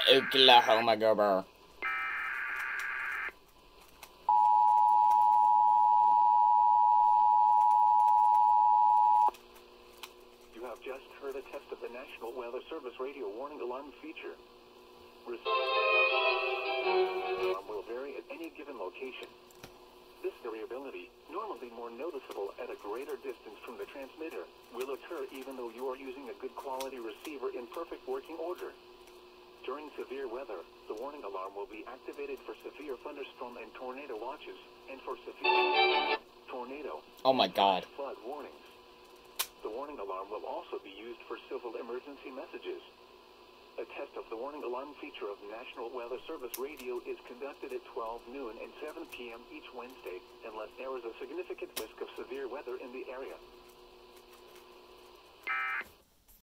Oklahoma Gobber. You have just heard a test of the National Weather Service radio warning alarm feature. Alarm will vary at any given location. This variability, normally more noticeable at a greater distance from the transmitter, will occur even though you are using a good quality receiver in perfect working order. During severe weather, the warning alarm will be activated for severe thunderstorm and tornado watches, and for severe tornado Oh my god. flood warnings. The warning alarm will also be used for civil emergency messages. A test of the warning alarm feature of National Weather Service Radio is conducted at 12 noon and 7 p.m. each Wednesday, unless there is a significant risk of severe weather in the area.